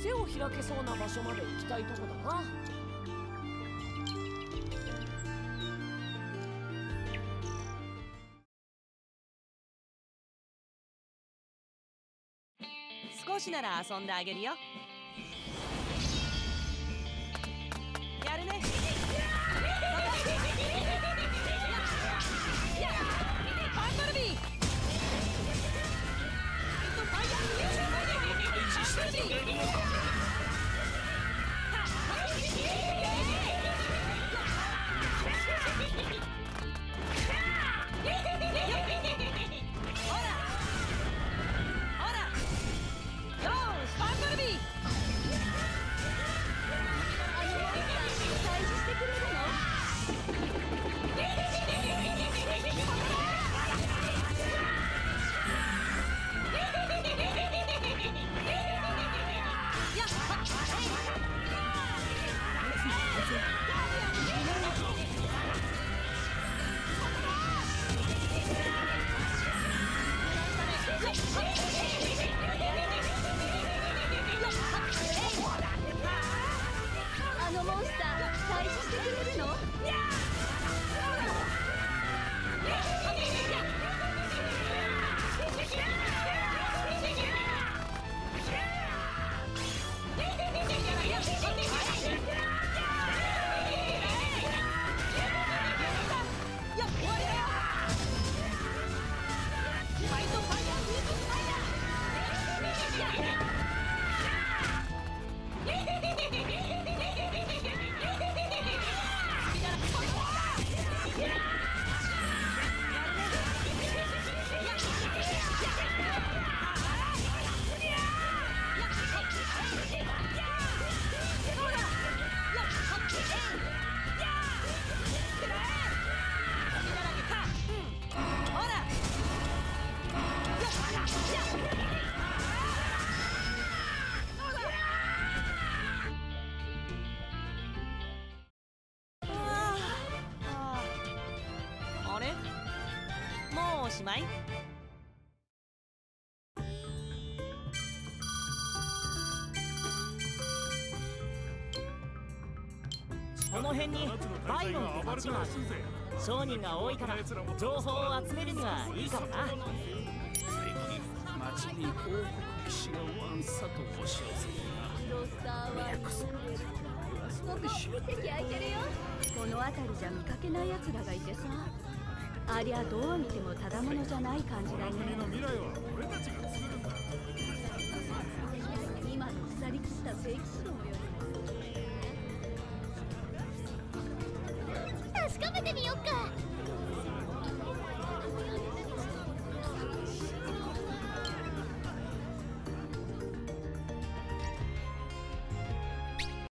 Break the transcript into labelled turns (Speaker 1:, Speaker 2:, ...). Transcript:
Speaker 1: 店を開けそうな場所まで行きたいとこだな。
Speaker 2: 少しなら遊んであげるよ。やるね。バンバルビー。おしまい。この辺にバイロンって町がある。商人が多いから情報を集めるにはいいかもな。
Speaker 3: 町に王国騎士がワンサと押し寄せてな。宮こそ
Speaker 4: ここ席空いてるよ。この辺りじゃ見かけない奴らがいてさ、ありゃどう見てもただものじゃない感じだね。今の腐りきった聖騎士のより確かめてみよっか。